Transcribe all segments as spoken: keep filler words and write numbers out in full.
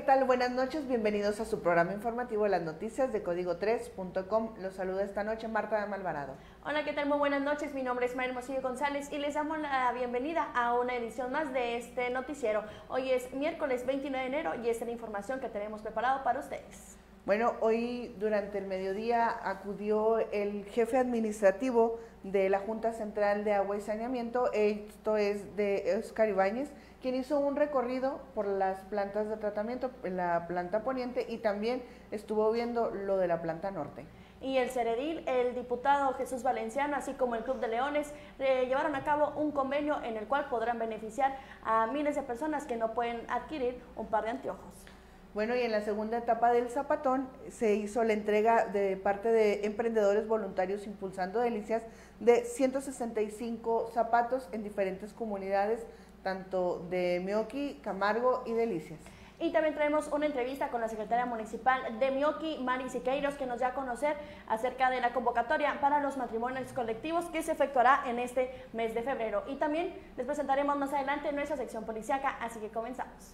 tal? Buenas noches, bienvenidos a su programa informativo Las Noticias de Código tres punto com. Los saluda esta noche Marta de Malvarado. Hola, ¿qué tal? Muy buenas noches, mi nombre es María Hermosillo González y les damos la bienvenida a una edición más de este noticiero. Hoy es miércoles veintinueve de enero y esta es la información que tenemos preparado para ustedes. Bueno, hoy durante el mediodía acudió el jefe administrativo de la Junta Central de Agua y Saneamiento, esto es de Óscar Ibáñez, quien hizo un recorrido por las plantas de tratamiento, la planta poniente, y también estuvo viendo lo de la planta norte. Y el Ceredil, el diputado Jesús Valenciano, así como el Club de Leones, eh, llevaron a cabo un convenio en el cual podrán beneficiar a miles de personas que no pueden adquirir un par de anteojos. Bueno, y en la segunda etapa del Zapatón se hizo la entrega de parte de emprendedores voluntarios Impulsando Delicias de ciento sesenta y cinco zapatos en diferentes comunidades, tanto de Meoqui, Camargo y Delicias. Y también traemos una entrevista con la secretaria municipal de Meoqui, Mari Siqueiros, que nos da a conocer acerca de la convocatoria para los matrimonios colectivos que se efectuará en este mes de febrero. Y también les presentaremos más adelante nuestra sección policíaca, así que comenzamos.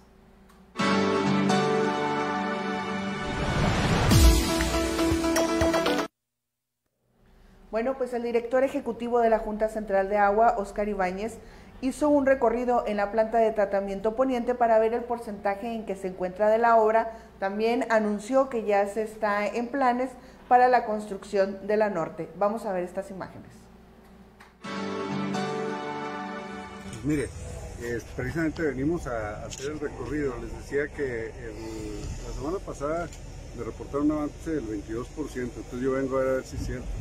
Bueno, pues el director ejecutivo de la Junta Central de Agua, Óscar Ibáñez, hizo un recorrido en la planta de tratamiento poniente para ver el porcentaje en que se encuentra de la obra. También anunció que ya se está en planes para la construcción de la norte. Vamos a ver estas imágenes. Pues mire, eh, precisamente venimos a, a hacer el recorrido. Les decía que el, la semana pasada me reportaron un avance del veintidós por ciento, entonces yo vengo a ver, a ver si es cierto.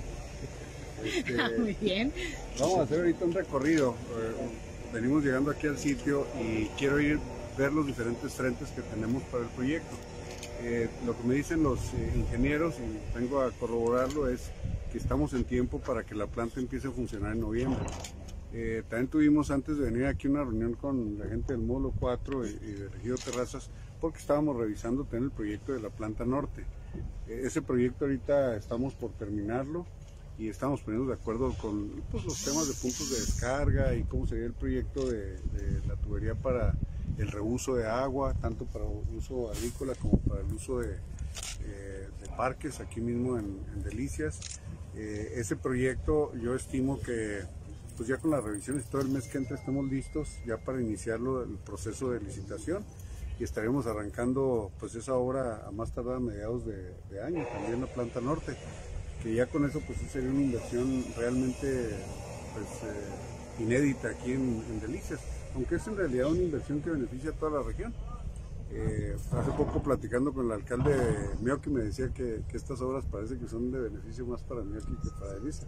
Este, Muy bien. Vamos a hacer ahorita un recorrido. Eh, venimos llegando aquí al sitio y quiero ir a ver los diferentes frentes que tenemos para el proyecto. Eh, lo que me dicen los eh, ingenieros, y vengo a corroborarlo, es que estamos en tiempo para que la planta empiece a funcionar en noviembre. Eh, también tuvimos antes de venir aquí una reunión con la gente del módulo cuatro y, y de Ejido Terrazas, porque estábamos revisando también el proyecto de la planta norte. Eh, ese proyecto ahorita estamos por terminarlo y estamos poniendo de acuerdo con pues, los temas de puntos de descarga y cómo sería el proyecto de, de la tubería para el reuso de agua, tanto para uso agrícola como para el uso de, eh, de parques aquí mismo en, en Delicias. Eh, ese proyecto yo estimo que pues ya con las revisiones todo el mes que entra estamos listos ya para iniciarlo el proceso de licitación y estaremos arrancando pues esa obra a más tardar a mediados de, de año, también la planta norte, que ya con eso pues sería una inversión realmente pues, eh, inédita aquí en, en Delicias, aunque es en realidad una inversión que beneficia a toda la región. Eh, hace poco platicando con el alcalde de Meoqui me decía que, que estas obras parece que son de beneficio más para Meoqui que para Delicias.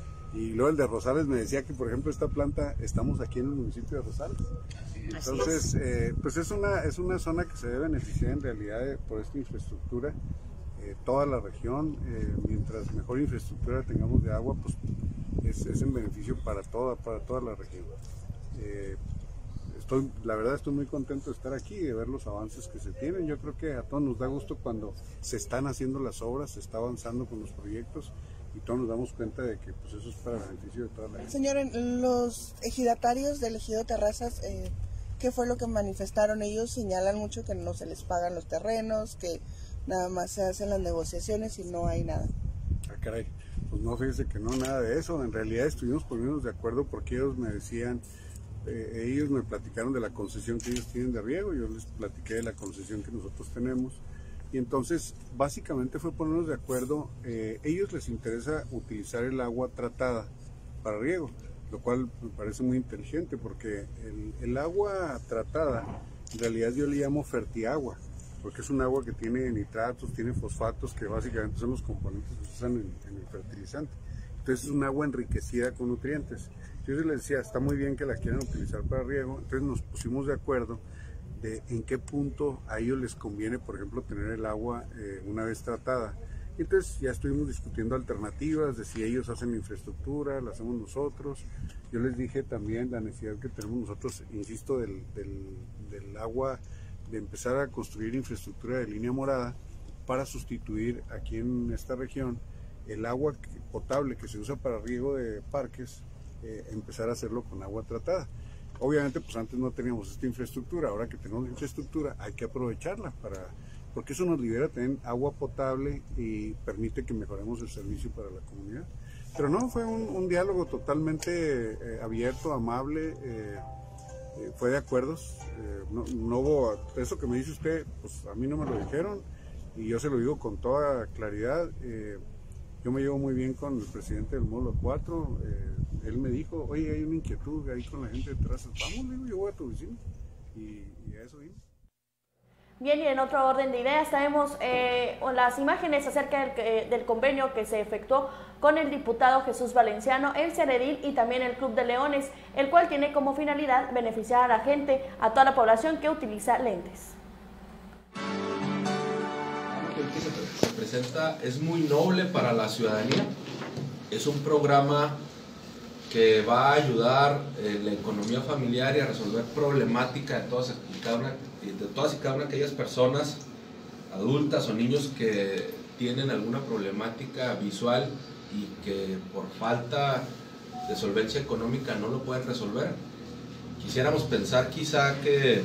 Y luego el de Rosales me decía que por ejemplo esta planta, estamos aquí en el municipio de Rosales. Entonces, eh, pues es una, es una zona que se debe beneficiar en realidad de, por esta infraestructura. Eh, toda la región, eh, mientras mejor infraestructura tengamos de agua, pues es, es en beneficio para toda, para toda la región. Eh, estoy, la verdad estoy muy contento de estar aquí y de ver los avances que se tienen. Yo creo que a todos nos da gusto cuando se están haciendo las obras, se está avanzando con los proyectos y todos nos damos cuenta de que pues, eso es para beneficio de toda la gente. Señor, los ejidatarios del Ejido Terrazas, eh, ¿qué fue lo que manifestaron? Ellos señalan mucho que no se les pagan los terrenos, que nada más se hacen las negociaciones y no hay nada. Ah, caray, pues no, fíjese que no, nada de eso. En realidad estuvimos poniéndonos de acuerdo porque ellos me decían, eh, ellos me platicaron de la concesión que ellos tienen de riego, yo les platiqué de la concesión que nosotros tenemos. Y entonces, básicamente fue ponernos de acuerdo, eh, ellos les interesa utilizar el agua tratada para riego, lo cual me parece muy inteligente porque el, el agua tratada, en realidad yo le llamo fertiagua, porque es un agua que tiene nitratos, tiene fosfatos, que básicamente son los componentes que se usan en, en el fertilizante. Entonces es un agua enriquecida con nutrientes. Yo les decía, está muy bien que la quieran utilizar para riego, entonces nos pusimos de acuerdo de en qué punto a ellos les conviene, por ejemplo, tener el agua eh, una vez tratada. Y entonces ya estuvimos discutiendo alternativas de si ellos hacen la infraestructura, la hacemos nosotros. Yo les dije también la necesidad que tenemos nosotros, insisto, del, del, del agua, de empezar a construir infraestructura de línea morada para sustituir aquí en esta región el agua potable que se usa para riego de parques, eh, empezar a hacerlo con agua tratada. obviamente pues antes no teníamos esta infraestructura, ahora que tenemos infraestructura hay que aprovecharla para, porque eso nos libera tener agua potable y permite que mejoremos el servicio para la comunidad. Pero no, fue un, un diálogo totalmente eh, abierto, amable, eh, eh, fue de acuerdos, eh, no, no hubo, eso que me dice usted, pues a mí no me lo dijeron y yo se lo digo con toda claridad. eh, Yo me llevo muy bien con el presidente del módulo cuatro, eh, él me dijo, oye, hay una inquietud ahí con la gente de Terrazas, vamos, le digo, yo voy a tu oficina, y, y a eso vimos. Bien, y en otro orden de ideas tenemos eh, las imágenes acerca del, eh, del convenio que se efectuó con el diputado Jesús Valenciano, el Ceredil y también el Club de Leones, el cual tiene como finalidad beneficiar a la gente, a toda la población que utiliza lentes. Que se presenta es muy noble para la ciudadanía, es un programa que va a ayudar en la economía familiar y a resolver problemática de todas y cada una, de todas y cada una de aquellas personas adultas o niños que tienen alguna problemática visual y que por falta de solvencia económica no lo pueden resolver. Quisiéramos pensar quizá que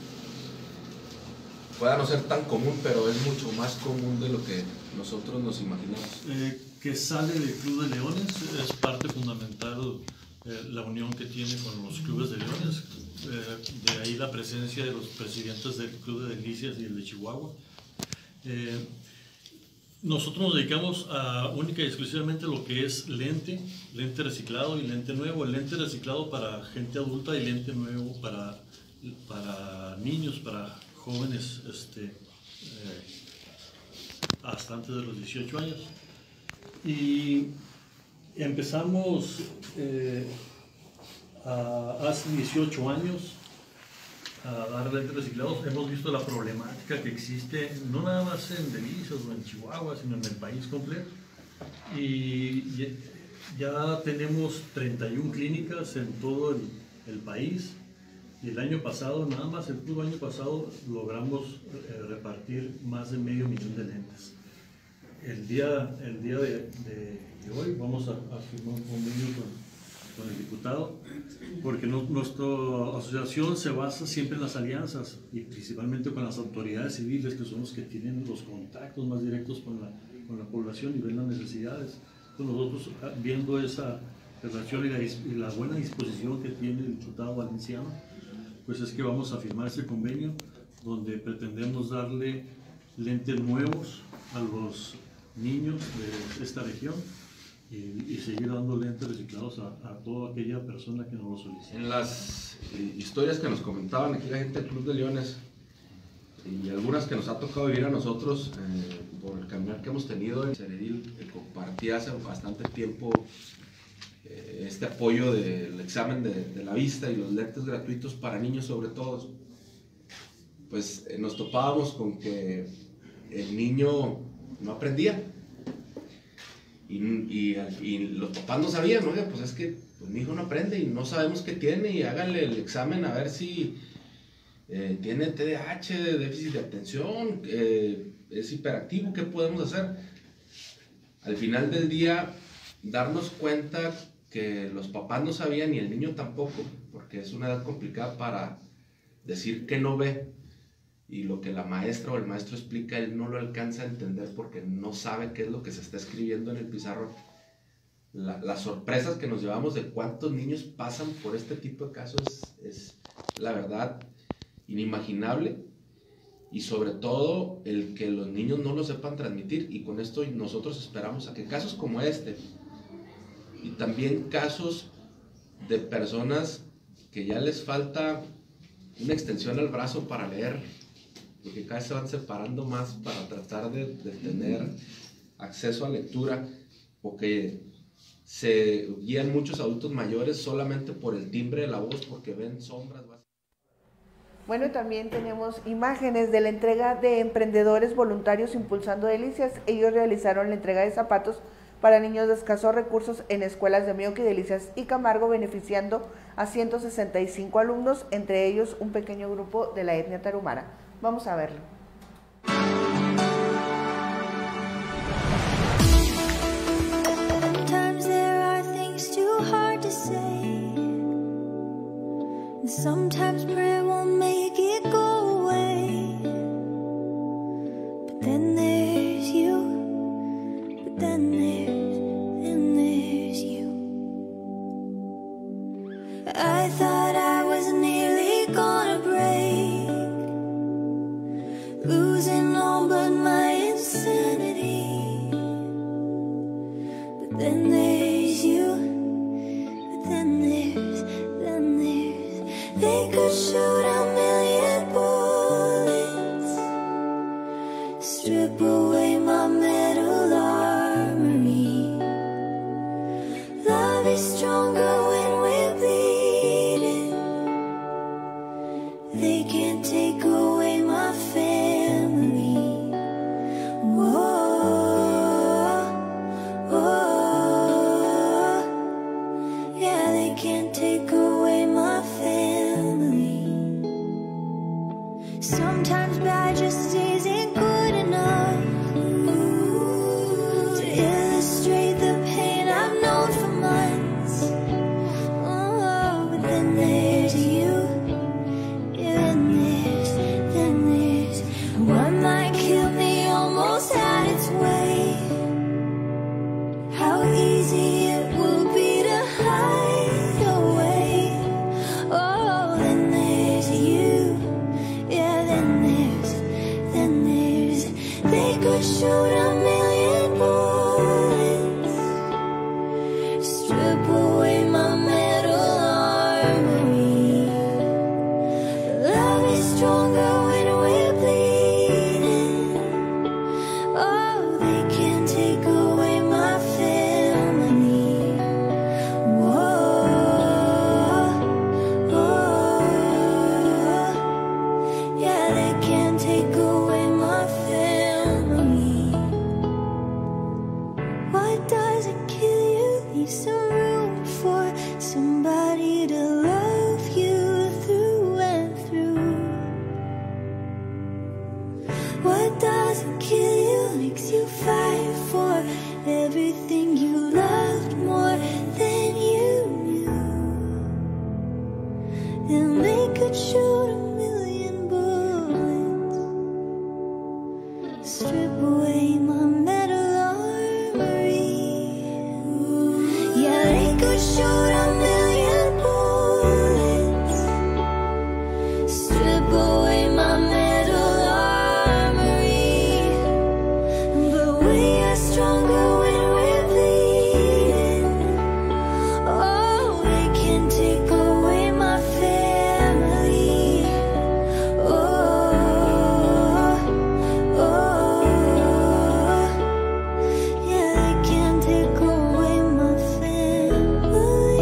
pueda no ser tan común, pero es mucho más común de lo que nosotros nos imaginamos. Eh, que sale del Club de Leones, es parte fundamental eh, la unión que tiene con los clubes de leones, eh, de ahí la presencia de los presidentes del Club de Delicias y el de Chihuahua. Eh, nosotros nos dedicamos a única y exclusivamente lo que es lente, lente reciclado y lente nuevo. El lente reciclado para gente adulta y lente nuevo para, para niños, para jóvenes este, eh, hasta antes de los dieciocho años. Y empezamos eh, a, hace dieciocho años a dar lentes reciclados. Hemos visto la problemática que existe, no nada más en Delicias o en Chihuahua, sino en el país completo. Y ya tenemos treinta y una clínicas en todo el, el país. Y el año pasado, nada más el puro año pasado, logramos eh, repartir más de medio millón de lentes. El día, el día de, de, de hoy vamos a, a firmar un convenio con, con el diputado, porque no, nuestra asociación se basa siempre en las alianzas y principalmente con las autoridades civiles, que son los que tienen los contactos más directos con la, con la población y ven las necesidades. Entonces nosotros, viendo esa relación y la, y la buena disposición que tiene el diputado Valenciano, pues es que vamos a firmar este convenio donde pretendemos darle lentes nuevos a los niños de esta región y, y seguir dando lentes reciclados a, a toda aquella persona que nos lo solicite. En las eh, historias que nos comentaban aquí la gente del Club de Leones y algunas que nos ha tocado vivir a nosotros eh, por el caminar que hemos tenido en Ceredil, que compartí hace bastante tiempo eh, este apoyo del examen de, de la vista y los lentes gratuitos para niños sobre todo, pues eh, nos topábamos con que el niño no aprendía y, y, y los papás no sabían, ¿no? Pues es que pues, mi hijo no aprende y no sabemos qué tiene y háganle el examen a ver si eh, tiene T D A H, déficit de atención, eh, es hiperactivo, ¿qué podemos hacer? Al final del día, darnos cuenta que los papás no sabían y el niño tampoco, porque es una edad complicada para decir que no ve. Y lo que la maestra o el maestro explica, él no lo alcanza a entender porque no sabe qué es lo que se está escribiendo en el pizarrón. La, las sorpresas que nos llevamos de cuántos niños pasan por este tipo de casos es, es la verdad inimaginable, y sobre todo el que los niños no lo sepan transmitir, y con esto nosotros esperamos a que casos como este y también casos de personas que ya les falta una extensión al brazo para leer, porque cada vez se van separando más para tratar de, de tener acceso a lectura, porque se guían muchos adultos mayores solamente por el timbre de la voz, porque ven sombras. Bueno, y también tenemos imágenes de la entrega de emprendedores voluntarios impulsando Delicias. Ellos realizaron la entrega de zapatos para niños de escasos recursos en escuelas de Mioqui, Delicias y Camargo, beneficiando a ciento sesenta y cinco alumnos, entre ellos un pequeño grupo de la etnia tarahumara. Vamos a verlo. Sometimes prayer won't make it go away, but then there's you, but then there's, then there's you. I thought I was nearly gonna break, losing all but my insanity, but then there's you, but then there's, then there's, they could shoot a million bullets, strip away my metal armory. Love is stronger when we're bleeding. They can't take away my family. Whoa, whoa, yeah, they can't take away my family. Sometimes bad just isn't good enough to illustrate the pain I've known for months. Oh, but then there's you, yeah, then there's, then there's what might kill me almost had its way. How easy it will be to hide away. Oh, then there's you, yeah, then there's, then there's, they could shoot a million bullets, strip away my metal armory. Love is stronger when we're bleeding. Oh, they can't take away my family. Whoa, whoa, yeah, they can't take away my family. What doesn't kill you leaves some room for somebody to love you through and through. What doesn't kill you makes you fight for everything you loved more than you knew. And they could shoot a million bullets, strip away my metal armory. Yeah, they could shoot a million bullets, strip away my metal armory. But we are stronger when we're bleeding. Oh, they can't take away my family. Oh, oh, yeah, they can't take away my family.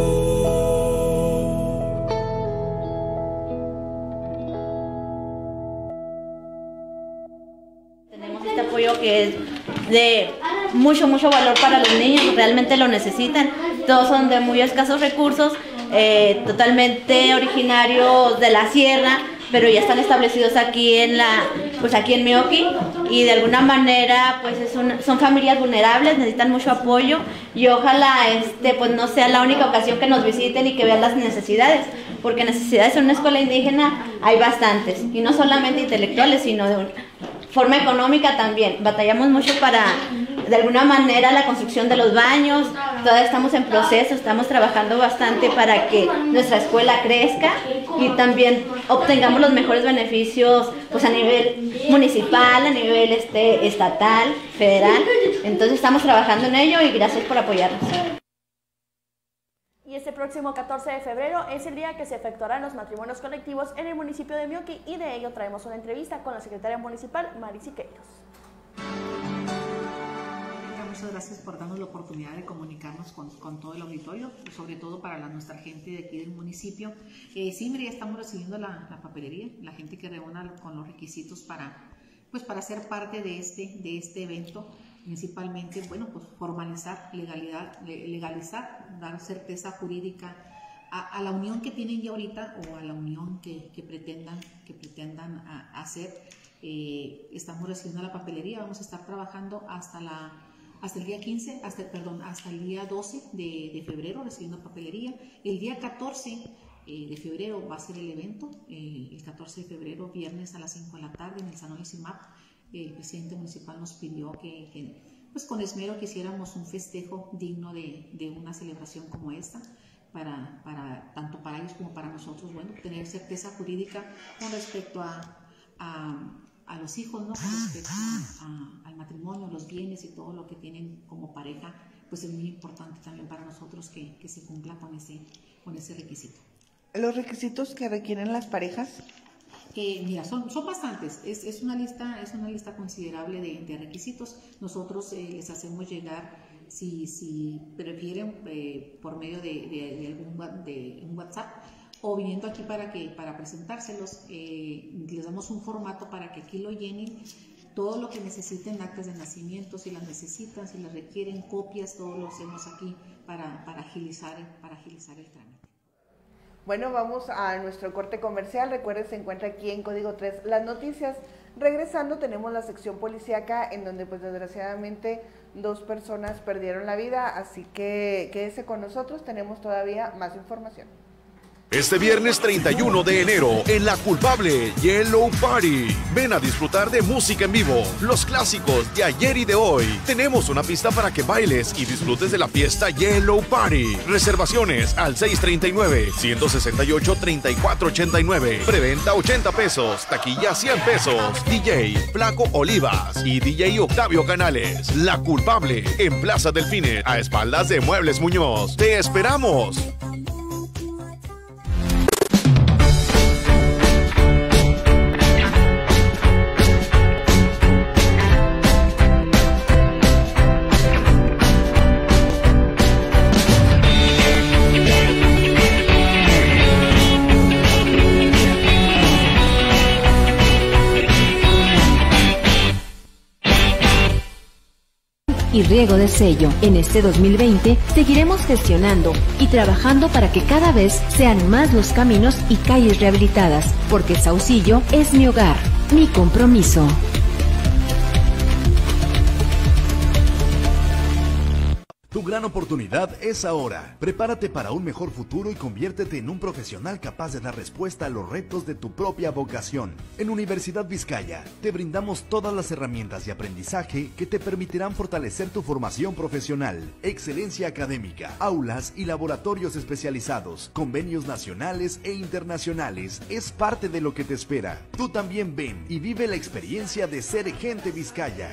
Tenemos este apoyo que es de mucho, mucho valor para los niños, realmente lo necesitan. Todos son de muy escasos recursos, eh, totalmente originarios de la sierra, pero ya están establecidos aquí en la, pues aquí en Meoqui, y de alguna manera pues es un, son familias vulnerables, necesitan mucho apoyo, y ojalá este pues no sea la única ocasión que nos visiten y que vean las necesidades, porque necesidades en una escuela indígena hay bastantes, y no solamente intelectuales, sino de un, forma económica también. Batallamos mucho para, de alguna manera, la construcción de los baños. Todavía estamos en proceso, estamos trabajando bastante para que nuestra escuela crezca y también obtengamos los mejores beneficios pues a nivel municipal, a nivel este, estatal, federal. Entonces estamos trabajando en ello y gracias por apoyarnos. Y este próximo catorce de febrero es el día que se efectuarán los matrimonios colectivos en el municipio de Meoqui, y de ello traemos una entrevista con la secretaria municipal, Mari Siqueiros. Muchas gracias por darnos la oportunidad de comunicarnos con, con todo el auditorio, sobre todo para la, nuestra gente de aquí del municipio. Eh, sí, mire, ya estamos recibiendo la, la papelería, la gente que reúna con los requisitos para, pues, para ser parte de este, de este evento. Principalmente, bueno, pues formalizar, legalidad, legalizar, dar certeza jurídica a, a la unión que tienen ya ahorita o a la unión que, que pretendan, que pretendan a, hacer. Eh, estamos recibiendo la papelería, vamos a estar trabajando hasta, la, hasta el día quince, hasta, perdón, hasta el día doce de, de febrero recibiendo papelería. El día catorce eh, de febrero va a ser el evento, eh, el catorce de febrero, viernes a las cinco de la tarde en el Salón Icimap. El presidente municipal nos pidió que, que pues con esmero quisiéramos un festejo digno de, de una celebración como esta, para, para, tanto para ellos como para nosotros, bueno, tener certeza jurídica con respecto a, a, a los hijos, ¿no? Con respecto a, a, al matrimonio, los bienes y todo lo que tienen como pareja, pues es muy importante también para nosotros que, que se cumpla con ese, con ese requisito. ¿Los requisitos que requieren las parejas? Eh, mira, son, son bastantes, es, es, una lista, es una lista considerable de, de requisitos. Nosotros eh, les hacemos llegar, si, si prefieren, eh, por medio de, de, de, algún, de un WhatsApp o viniendo aquí para, que, para presentárselos, eh, les damos un formato para que aquí lo llenen, todo lo que necesiten, actas de nacimiento, si las necesitan, si las requieren, copias, todo lo hacemos aquí para, para, agilizar, para agilizar el trámite. Bueno, vamos a nuestro corte comercial. Recuerden, se encuentra aquí en Código tres las noticias. Regresando, tenemos la sección policíaca, en donde pues desgraciadamente dos personas perdieron la vida, así que quédese con nosotros, tenemos todavía más información. Este viernes treinta y uno de enero, en La Culpable Yellow Party. Ven a disfrutar de música en vivo, los clásicos de ayer y de hoy. Tenemos una pista para que bailes y disfrutes de la fiesta Yellow Party. Reservaciones al seis treinta y nueve, ciento sesenta y ocho, treinta y cuatro ochenta y nueve. Preventa ochenta pesos, taquilla cien pesos. D J Flaco Olivas y D J Octavio Canales. La Culpable, en Plaza Delfines, a espaldas de Muebles Muñoz. ¡Te esperamos! Y riego de sello. En este dos mil veinte seguiremos gestionando y trabajando para que cada vez sean más los caminos y calles rehabilitadas, porque Saucillo es mi hogar, mi compromiso. Tu gran oportunidad es ahora. Prepárate para un mejor futuro y conviértete en un profesional capaz de dar respuesta a los retos de tu propia vocación. En Universidad Vizcaya te brindamos todas las herramientas y aprendizaje que te permitirán fortalecer tu formación profesional, excelencia académica, aulas y laboratorios especializados, convenios nacionales e internacionales. Es parte de lo que te espera. Tú también ven y vive la experiencia de ser Gente Vizcaya.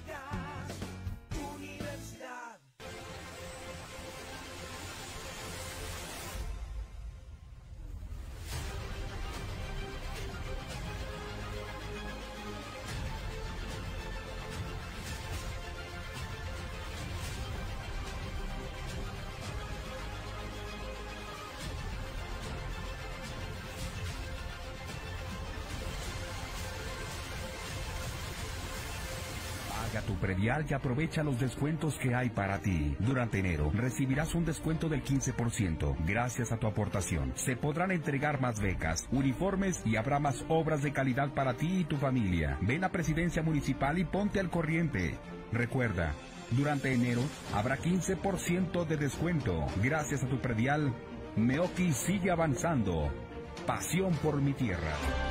Tu predial y aprovecha los descuentos que hay para ti. Durante enero recibirás un descuento del quince por ciento gracias a tu aportación. Se podrán entregar más becas, uniformes y habrá más obras de calidad para ti y tu familia. Ven a Presidencia Municipal y ponte al corriente. Recuerda, durante enero habrá quince por ciento de descuento. Gracias a tu predial, Meoqui sigue avanzando. Pasión por mi tierra.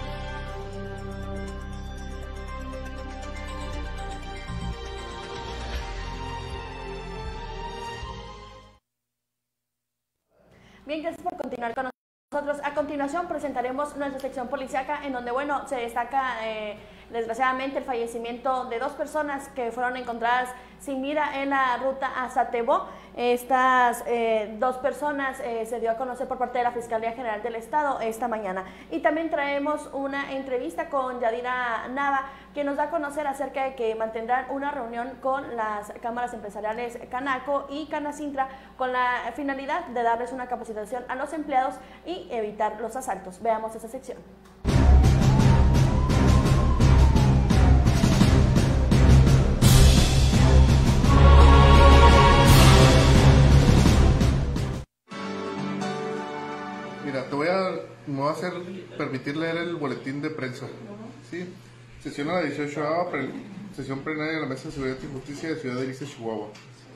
Bien, gracias por continuar con nosotros. A continuación presentaremos nuestra sección policíaca, en donde, bueno, se destaca eh, desgraciadamente el fallecimiento de dos personas que fueron encontradas sin vida en la ruta a Satebo. Estas eh, dos personas eh, se dio a conocer por parte de la Fiscalía General del Estado esta mañana. Y también traemos una entrevista con Yadira Nava, que nos da a conocer acerca de que mantendrán una reunión con las cámaras empresariales Canaco y Canacintra con la finalidad de darles una capacitación a los empleados y evitar los asaltos. Veamos esa sección. Mira, te voy a, me voy a hacer, permitir leer el boletín de prensa. ¿Sí? Sesión a la dieciocho, sesión plenaria de la Mesa de Seguridad y Justicia de Ciudad de Delicias, Chihuahua.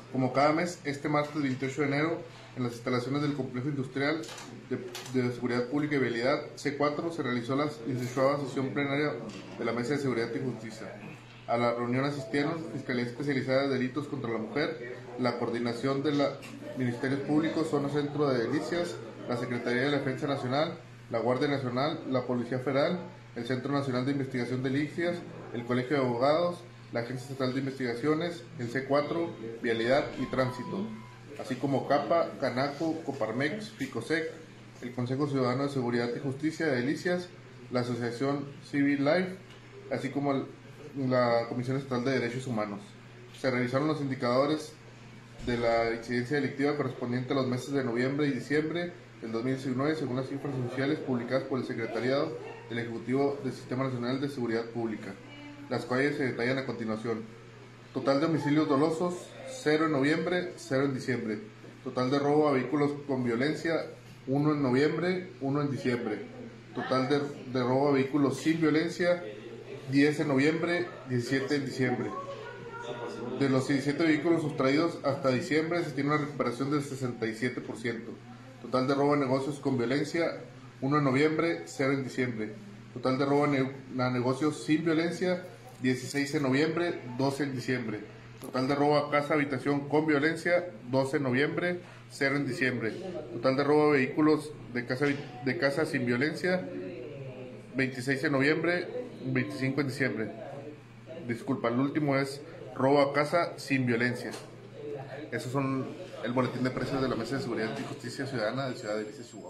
Como cada mes, este martes veintiocho de enero, en las instalaciones del Complejo Industrial de, de Seguridad Pública y Vialidad C cuatro se realizó la dieciochava sesión plenaria de la Mesa de Seguridad y Justicia. A la reunión asistieron Fiscalía Especializada de Delitos contra la Mujer, la Coordinación de los Ministerios Públicos, Zona Centro de Delicias, la Secretaría de la Defensa Nacional, la Guardia Nacional, la Policía Federal, el Centro Nacional de Investigación de Delicias, el Colegio de Abogados, la Agencia Estatal de Investigaciones, el C cuatro, Vialidad y Tránsito, así como CAPA, Canaco, Coparmex, FICOSEC, el Consejo Ciudadano de Seguridad y Justicia de Delicias, la Asociación Civil Life, así como la Comisión Estatal de Derechos Humanos. Se revisaron los indicadores de la incidencia delictiva correspondiente a los meses de noviembre y diciembre del dos mil diecinueve según las cifras oficiales publicadas por el Secretariado del Ejecutivo del Sistema Nacional de Seguridad Pública, las cuales se detallan a continuación. Total de homicidios dolosos, cero en noviembre, cero en diciembre. Total de robo a vehículos con violencia, uno en noviembre, uno en diciembre. Total de, de robo a vehículos sin violencia, diez en noviembre, diecisiete en diciembre. De los diecisiete vehículos sustraídos hasta diciembre se tiene una recuperación del sesenta y siete por ciento. Total de robo a negocios con violencia, uno en noviembre, cero en diciembre. Total de robo a, ne a negocios sin violencia, dieciséis en noviembre, doce en diciembre. Total de robo a casa, habitación con violencia, doce en noviembre, cero en diciembre. Total de robo a vehículos de casa, de casa sin violencia, veintiséis en noviembre, veinticinco en diciembre. Disculpa, el último es robo a casa sin violencia. Esos son el boletín de precios de la Mesa de Seguridad y Justicia Ciudadana de Ciudad de Delicias, Chihuahua.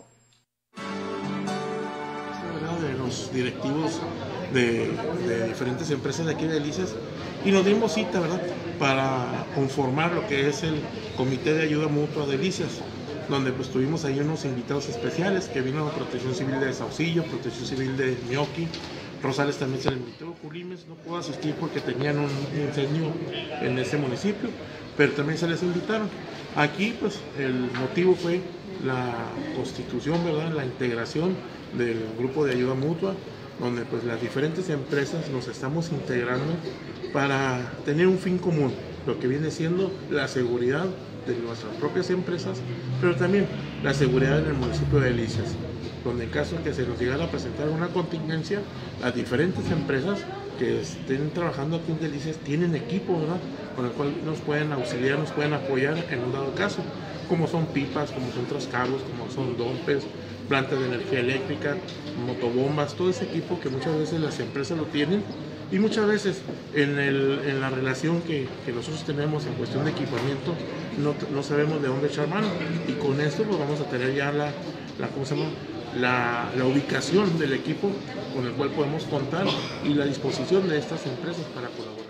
De los directivos de, de diferentes empresas de aquí de Delicias, y nos dimos cita, ¿verdad?, para conformar lo que es el Comité de Ayuda Mutua de Delicias, donde pues tuvimos ahí unos invitados especiales, que vino Protección Civil de Saucillo, Protección Civil de Mioqui, Rosales también se le invitó, Culimes no pudo asistir porque tenían un incendio en ese municipio, pero también se les invitaron. Aquí pues el motivo fue la constitución, ¿verdad?, la integración del grupo de ayuda mutua, donde pues las diferentes empresas nos estamos integrando para tener un fin común, lo que viene siendo la seguridad de nuestras propias empresas, pero también la seguridad en el municipio de Delicias, donde en caso que se nos llegara a presentar una contingencia, las diferentes empresas que estén trabajando aquí en Delicias tienen equipo, ¿verdad?, con el cual nos pueden auxiliar, nos pueden apoyar en un dado caso, como son pipas, como son trascabos, como son dompes, plantas de energía eléctrica, motobombas, todo ese equipo que muchas veces las empresas lo tienen, y muchas veces en, el, en la relación que, que nosotros tenemos en cuestión de equipamiento no, no sabemos de dónde echar mano, y con esto pues vamos a tener ya la, la, ¿cómo se llama? La, la ubicación del equipo con el cual podemos contar y la disposición de estas empresas para colaborar.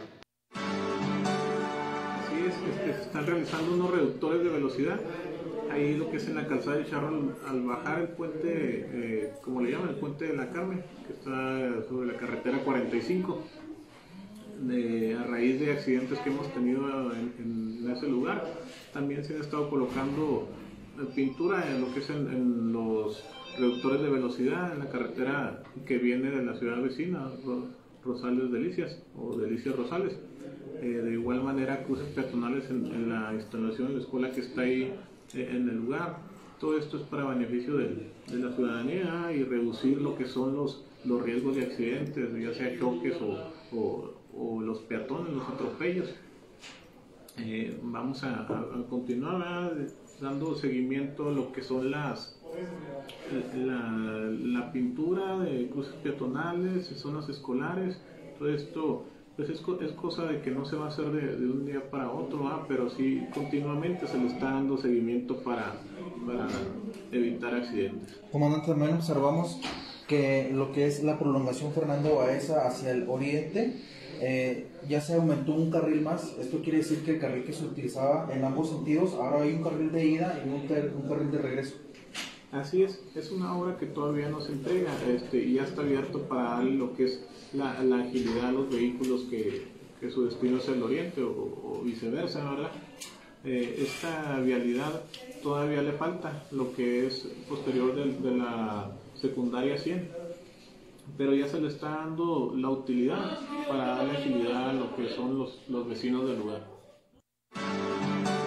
Así es, este, se están realizando unos reductores de velocidad. Ahí lo que es en la calzada de Charro, al, al bajar el puente, eh, como le llaman, el puente de la Carmen, que está sobre la carretera cuarenta y cinco, de, a raíz de accidentes que hemos tenido en, en ese lugar, también se han estado colocando pintura en lo que es en, en los reductores de velocidad en la carretera que viene de la ciudad vecina, Rosales Delicias o Delicias Rosales. Eh, de igual manera, cruces peatonales en, en la instalación de la escuela que está ahí eh, en el lugar. Todo esto es para beneficio de, de la ciudadanía y reducir lo que son los, los riesgos de accidentes, ya sea choques o, o, o los peatones, los atropellos. Eh, vamos a, a, a continuar ¿verdad? dando seguimiento a lo que son las la, la pintura de cruces peatonales, zonas escolares. Todo esto pues es, es cosa de que no se va a hacer de, de un día para otro, ¿ah? Pero sí continuamente se le está dando seguimiento para, para evitar accidentes. Comandante, también observamos que lo que es la prolongación Fernando Baeza hacia el oriente eh, ya se aumentó un carril más. Esto quiere decir que el carril que se utilizaba en ambos sentidos, ahora hay un carril de ida y un, un carril de regreso. Así es, es una obra que todavía no se entrega este, y ya está abierto para darle lo que es la, la agilidad a los vehículos que, que su destino es el oriente o, o viceversa, ¿verdad? Eh, esta vialidad todavía le falta lo que es posterior de, de la secundaria cien, pero ya se le está dando la utilidad para darle agilidad a lo que son los, los vecinos del lugar.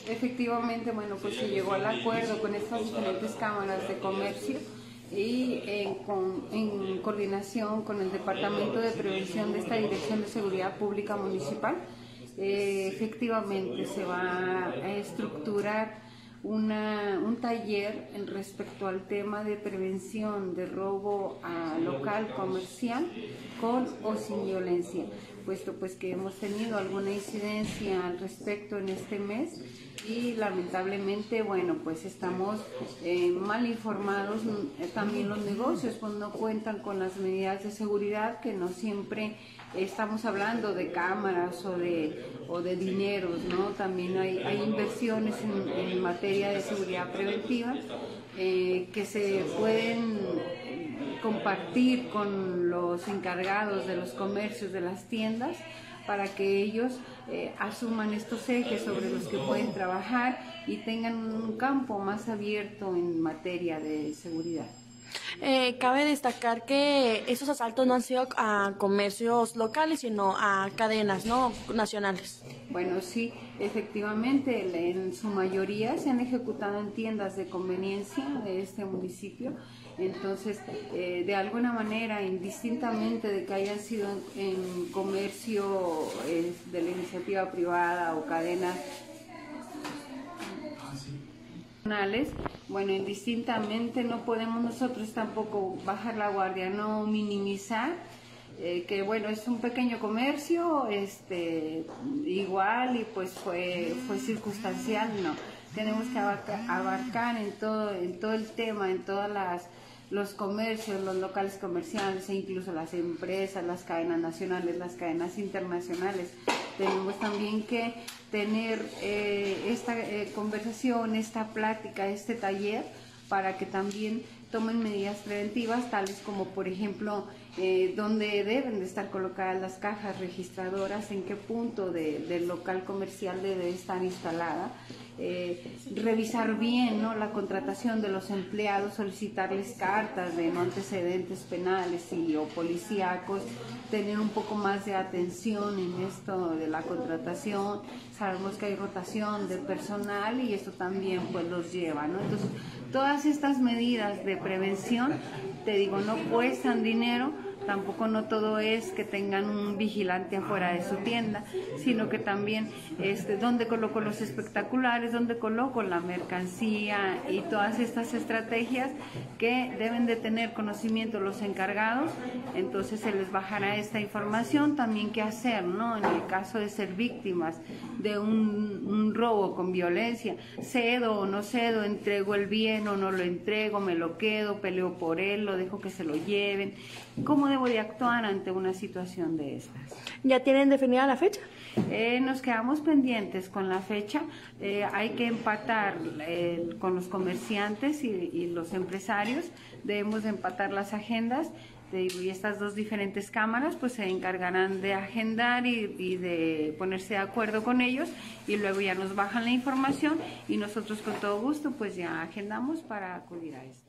efectivamente, bueno, pues se llegó al acuerdo con estas diferentes cámaras de comercio y en, con, en coordinación con el Departamento de Prevención de esta Dirección de Seguridad Pública Municipal, eh, efectivamente se va a estructurar Una, un taller en respecto al tema de prevención de robo a local comercial con o sin violencia, puesto pues que hemos tenido alguna incidencia al respecto en este mes y lamentablemente, bueno, pues estamos eh, mal informados, eh, también los negocios pues no cuentan con las medidas de seguridad, que no siempre estamos hablando de cámaras o de, o de dineros, ¿no? También hay, hay inversiones en, en materia de seguridad preventiva eh, que se pueden compartir con los encargados de los comercios, de las tiendas, para que ellos eh, asuman estos ejes sobre los que pueden trabajar y tengan un campo más abierto en materia de seguridad. Eh, cabe destacar que esos asaltos no han sido a comercios locales, sino a cadenas, ¿no?, nacionales. Bueno, sí, efectivamente, en su mayoría se han ejecutado en tiendas de conveniencia de este municipio. Entonces, eh, de alguna manera, indistintamente de que hayan sido en, en comercio eh, de la iniciativa privada o cadenas, bueno, indistintamente no podemos nosotros tampoco bajar la guardia, no minimizar eh, que bueno, es un pequeño comercio, este igual y pues fue fue circunstancial, no, tenemos que abarcar, abarcar en todo en todo el tema, en todas las los comercios, los locales comerciales e incluso las empresas, las cadenas nacionales, las cadenas internacionales. Tenemos también que tener eh, esta eh, conversación, esta plática, este taller, para que también tomen medidas preventivas, tales como, por ejemplo, eh, dónde deben de estar colocadas las cajas registradoras, en qué punto de, del local comercial debe estar instalada, eh, revisar bien, ¿no?, la contratación de los empleados, solicitarles cartas de no antecedentes penales y o policíacos, tener un poco más de atención en esto de la contratación. Sabemos que hay rotación de personal y esto también pues los lleva, ¿no? Entonces, todas estas medidas de prevención, te digo, no cuestan dinero, tampoco no todo es que tengan un vigilante afuera de su tienda, sino que también este, dónde coloco los espectaculares, dónde coloco la mercancía y todas estas estrategias que deben de tener conocimiento los encargados. Entonces se les bajará esta información, también qué hacer, ¿no?, en el caso de ser víctimas de un, un robo con violencia, cedo o no cedo, entrego el bien o no lo entrego, me lo quedo, peleo por él, lo dejo que se lo lleven. ¿Cómo debo de actuar ante una situación de estas? ¿Ya tienen definida la fecha? Eh, nos quedamos pendientes con la fecha. Eh, hay que empatar eh, con los comerciantes y, y los empresarios. Debemos de empatar las agendas. Y estas dos diferentes cámaras pues se encargarán de agendar y, y de ponerse de acuerdo con ellos, y luego ya nos bajan la información y nosotros con todo gusto pues ya agendamos para acudir a esto.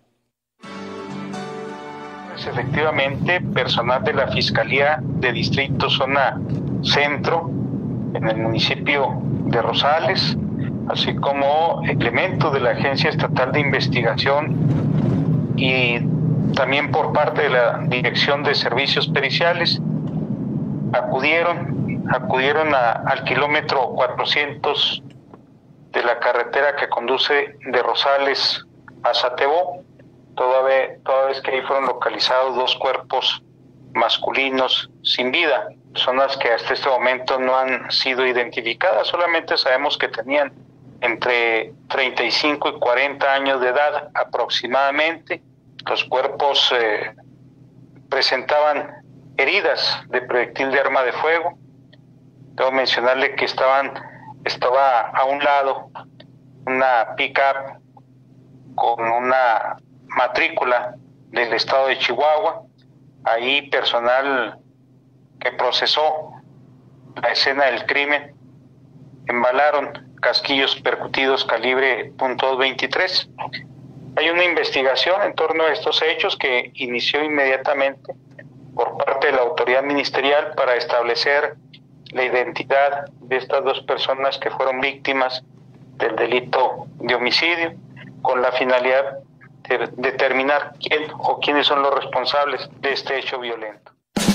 Pues efectivamente, personal de la Fiscalía de Distrito Zona Centro en el municipio de Rosales, así como elementos de la Agencia Estatal de Investigación y también por parte de la Dirección de Servicios Periciales, acudieron, acudieron a, al kilómetro cuatrocientos de la carretera que conduce de Rosales a Satebó, toda vez, toda vez que ahí fueron localizados dos cuerpos masculinos sin vida, personas que hasta este momento no han sido identificadas, solamente sabemos que tenían entre treinta y cinco y cuarenta años de edad aproximadamente. Los cuerpos eh, presentaban heridas de proyectil de arma de fuego. Debo mencionarle que estaban, estaba a un lado una pick-up con una matrícula del estado de Chihuahua. Ahí personal que procesó la escena del crimen embalaron casquillos percutidos calibre punto veintitrés. Hay una investigación en torno a estos hechos que inició inmediatamente por parte de la autoridad ministerial para establecer la identidad de estas dos personas que fueron víctimas del delito de homicidio, con la finalidad de determinar quién o quiénes son los responsables de este hecho violento.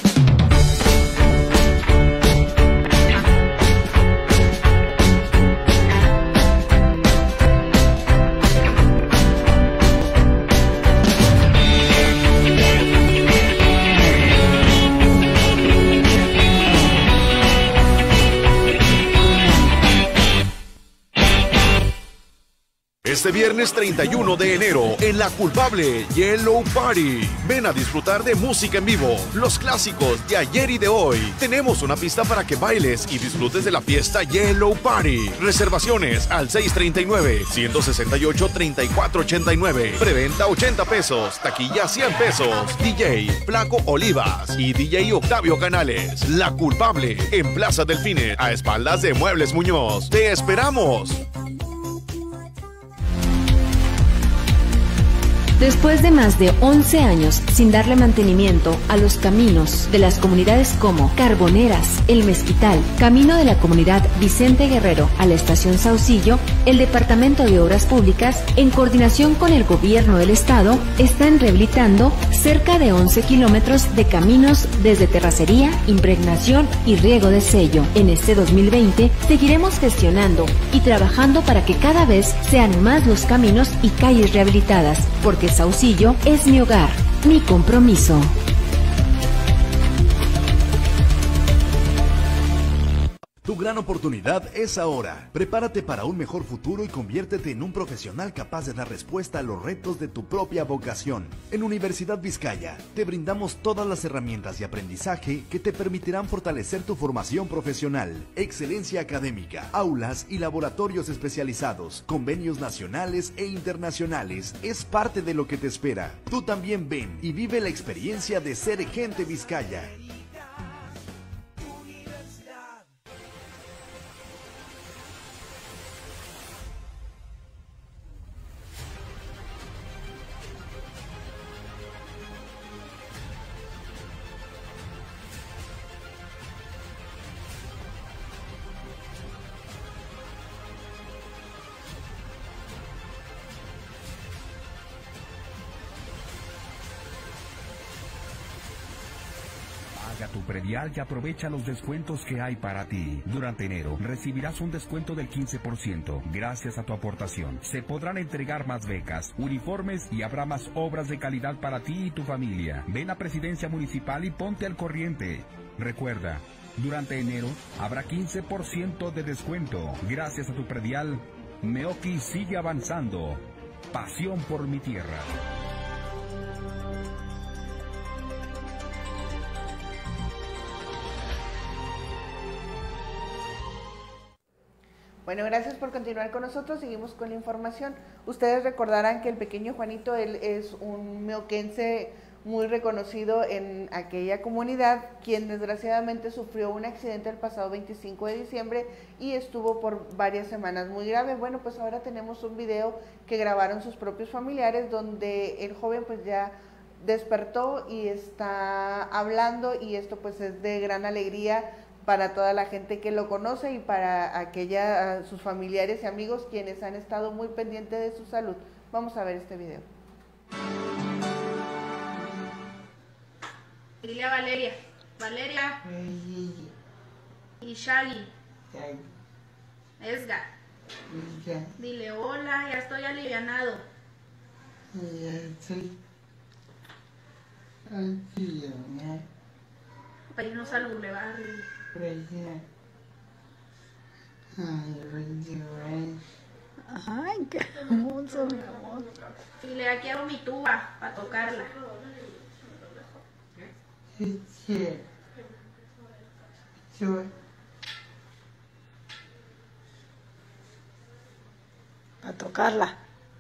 Este viernes treinta y uno de enero, en La Culpable Yellow Party. Ven a disfrutar de música en vivo, los clásicos de ayer y de hoy. Tenemos una pista para que bailes y disfrutes de la fiesta Yellow Party. Reservaciones al seis tres nueve, uno seis ocho, tres cuatro ocho nueve. Preventa ochenta pesos, taquilla cien pesos. D J Flaco Olivas y D J Octavio Canales. La Culpable, en Plaza Delfines, a espaldas de Muebles Muñoz. ¡Te esperamos! Después de más de once años sin darle mantenimiento a los caminos de las comunidades como Carboneras, El Mezquital, camino de la comunidad Vicente Guerrero a la estación Saucillo, el Departamento de Obras Públicas, en coordinación con el Gobierno del Estado, están rehabilitando cerca de once kilómetros de caminos desde terracería, impregnación y riego de sello. En este dos mil veinte seguiremos gestionando y trabajando para que cada vez sean más los caminos y calles rehabilitadas, porque Saucillo es mi hogar, mi compromiso. Tu gran oportunidad es ahora. Prepárate para un mejor futuro y conviértete en un profesional capaz de dar respuesta a los retos de tu propia vocación. En Universidad Vizcaya te brindamos todas las herramientas de aprendizaje que te permitirán fortalecer tu formación profesional, excelencia académica, aulas y laboratorios especializados, convenios nacionales e internacionales. Es parte de lo que te espera. Tú también ven y vive la experiencia de ser Gente Vizcaya. Tu predial y aprovecha los descuentos que hay para ti. Durante enero recibirás un descuento del quince por ciento. Gracias a tu aportación se podrán entregar más becas, uniformes y habrá más obras de calidad para ti y tu familia. Ven a Presidencia Municipal y ponte al corriente. Recuerda, durante enero habrá quince por ciento de descuento. Gracias a tu predial, Meoki sigue avanzando. Pasión por mi tierra. Bueno, gracias por continuar con nosotros. Seguimos con la información. Ustedes recordarán que el pequeño Juanito, él es un meoquense muy reconocido en aquella comunidad, quien desgraciadamente sufrió un accidente el pasado veinticinco de diciembre y estuvo por varias semanas muy grave. Bueno, pues ahora tenemos un video que grabaron sus propios familiares, donde el joven pues ya despertó y está hablando, y esto pues es de gran alegría para toda la gente que lo conoce y para aquella, sus familiares y amigos quienes han estado muy pendientes de su salud. Vamos a ver este video. Dile a Valeria, Valeria y Shaggy, Esga, dile hola, ya estoy alivianado. Para irnos al bulevar. Ay, qué hermoso, mi amor. Dile, aquí hago mi tuba para tocarla. Para tocarla.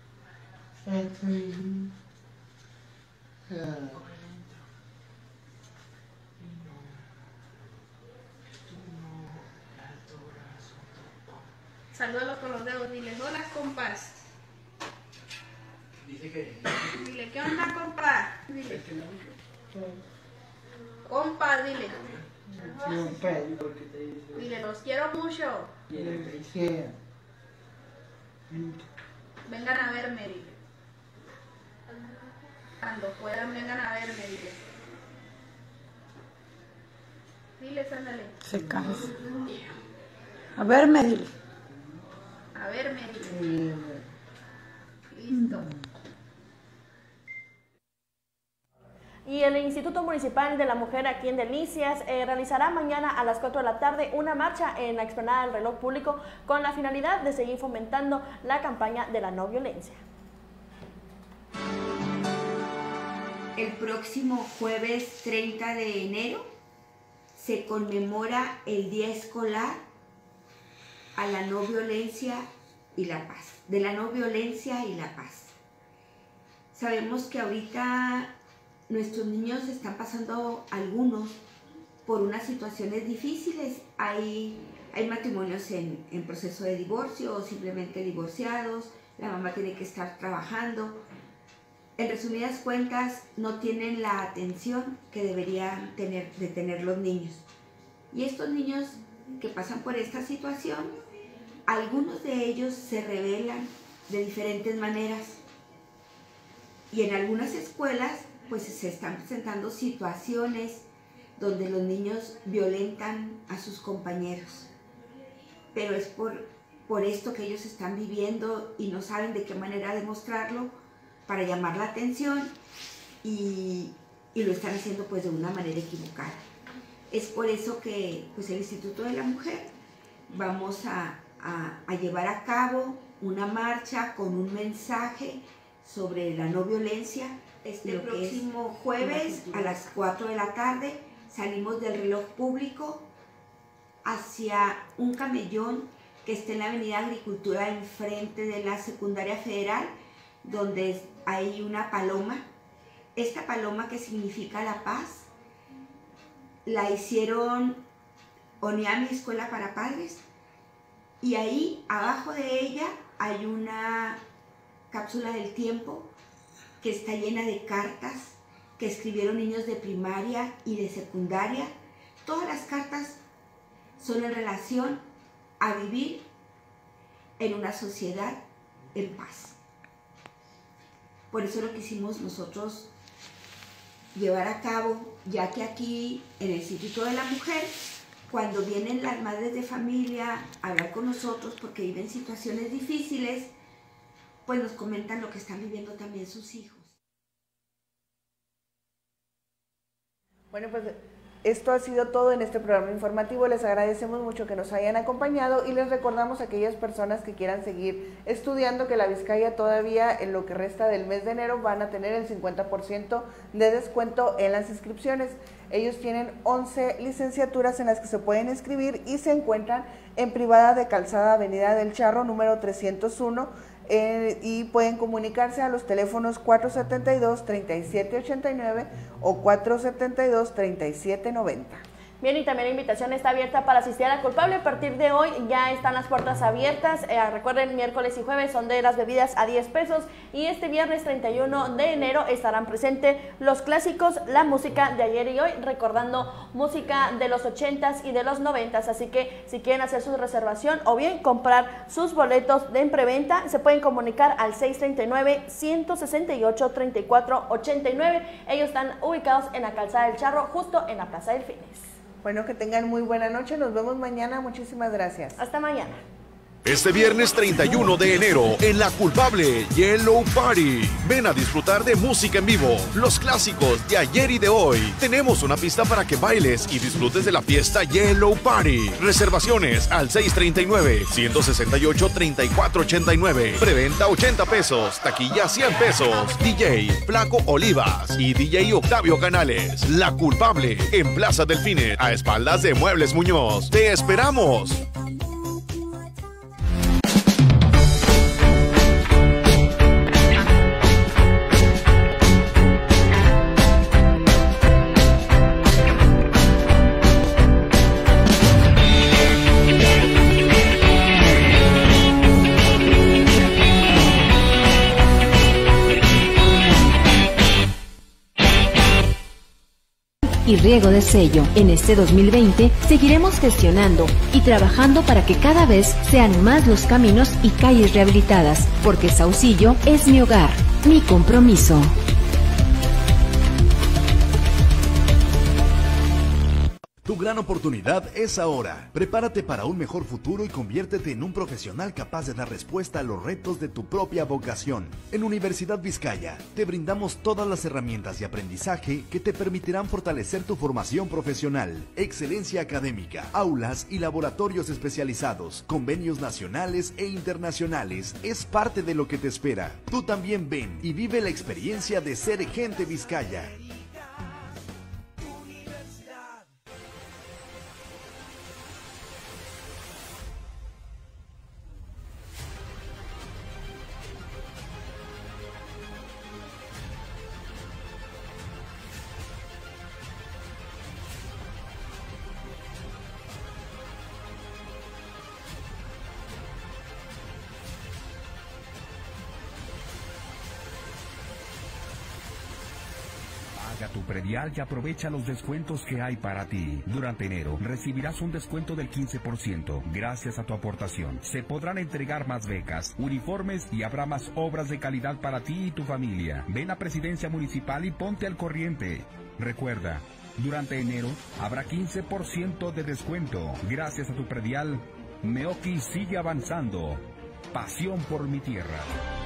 Salúdalo con los dedos, dile, hola compas. Dile, ¿qué onda compa? Dile. Compa, dile. Dile, los quiero mucho. Vengan a verme, dile. Cuando puedan, vengan a verme, dile. Diles, ándale. Se cansa. A verme, dile. A verme, dile. Listo. Y el Instituto Municipal de la Mujer aquí en Delicias eh, realizará mañana a las cuatro de la tarde una marcha en la explanada del reloj público con la finalidad de seguir fomentando la campaña de la no violencia. El próximo jueves treinta de enero se conmemora el Día Escolar a la no violencia y la paz, de la no violencia y la paz. Sabemos que ahorita nuestros niños están pasando, algunos, por unas situaciones difíciles. Hay, hay matrimonios en, en proceso de divorcio o simplemente divorciados, la mamá tiene que estar trabajando. En resumidas cuentas, no tienen la atención que deberían tener, de tener los niños. Y estos niños que pasan por esta situación, algunos de ellos se rebelan de diferentes maneras. Y en algunas escuelas pues se están presentando situaciones donde los niños violentan a sus compañeros. Pero es por, por esto que ellos están viviendo y no saben de qué manera demostrarlo para llamar la atención y, y lo están haciendo pues de una manera equivocada. Es por eso que pues el Instituto de la Mujer vamos a, a, a llevar a cabo una marcha con un mensaje sobre la no violencia. Este próximo jueves a las cuatro de la tarde salimos del reloj público hacia un camellón que está en la avenida Agricultura enfrente de la Secundaria Federal, donde hay una paloma. Esta paloma, que significa la paz, la hicieron ONIAMI, Escuela para Padres, y ahí abajo de ella hay una cápsula del tiempo que está llena de cartas que escribieron niños de primaria y de secundaria. Todas las cartas son en relación a vivir en una sociedad en paz. Por eso lo quisimos nosotros llevar a cabo, ya que aquí en el Instituto de la Mujer, cuando vienen las madres de familia a hablar con nosotros porque viven situaciones difíciles, pues nos comentan lo que están viviendo también sus hijos. Bueno, pues esto ha sido todo en este programa informativo. Les agradecemos mucho que nos hayan acompañado y les recordamos a aquellas personas que quieran seguir estudiando que la Vizcaya todavía en lo que resta del mes de enero van a tener el cincuenta por ciento de descuento en las inscripciones. Ellos tienen once licenciaturas en las que se pueden inscribir y se encuentran en Privada de Calzada, Avenida del Charro, número trescientos uno, eh, y pueden comunicarse a los teléfonos cuatro setenta y dos, treinta y siete ochenta y nueve o cuatro setenta y dos, treinta y siete noventa. Bien, y también la invitación está abierta para asistir a la culpable. A partir de hoy ya están las puertas abiertas. Eh, recuerden, miércoles y jueves son de las bebidas a diez pesos. Y este viernes treinta y uno de enero estarán presentes los clásicos, la música de ayer y hoy, recordando música de los ochentas y de los noventas. Así que si quieren hacer su reservación o bien comprar sus boletos de en preventa, se pueden comunicar al seis treinta y nueve, ciento sesenta y ocho, treinta y cuatro ochenta y nueve. Ellos están ubicados en la Calzada del Charro, justo en la Plaza del Fines. Bueno, que tengan muy buena noche, nos vemos mañana, muchísimas gracias. Hasta mañana. Este viernes treinta y uno de enero, en La Culpable Yellow Party. Ven a disfrutar de música en vivo, los clásicos de ayer y de hoy. Tenemos una pista para que bailes y disfrutes de la fiesta Yellow Party. Reservaciones al seis treinta y nueve, ciento sesenta y ocho, treinta y cuatro ochenta y nueve. Preventa ochenta pesos, taquilla cien pesos. D J Flaco Olivas y D J Octavio Canales. La Culpable, en Plaza Delfines, a espaldas de Muebles Muñoz. ¡Te esperamos! Y y riego de sello. En este dos mil veinte seguiremos gestionando y trabajando para que cada vez sean más los caminos y calles rehabilitadas, porque Saucillo es mi hogar, mi compromiso. Tu gran oportunidad es ahora. Prepárate para un mejor futuro y conviértete en un profesional capaz de dar respuesta a los retos de tu propia vocación. En Universidad Vizcaya te brindamos todas las herramientas de aprendizaje que te permitirán fortalecer tu formación profesional, excelencia académica, aulas y laboratorios especializados, convenios nacionales e internacionales. Es parte de lo que te espera. Tú también ven y vive la experiencia de ser Gente Vizcaya. Paga tu predial y aprovecha los descuentos que hay para ti. Durante enero recibirás un descuento del quince por ciento. Gracias a tu aportación se podrán entregar más becas, uniformes y habrá más obras de calidad para ti y tu familia. Ven a Presidencia Municipal y ponte al corriente. Recuerda, durante enero habrá quince por ciento de descuento. Gracias a tu predial, Meoqui sigue avanzando. Pasión por mi tierra.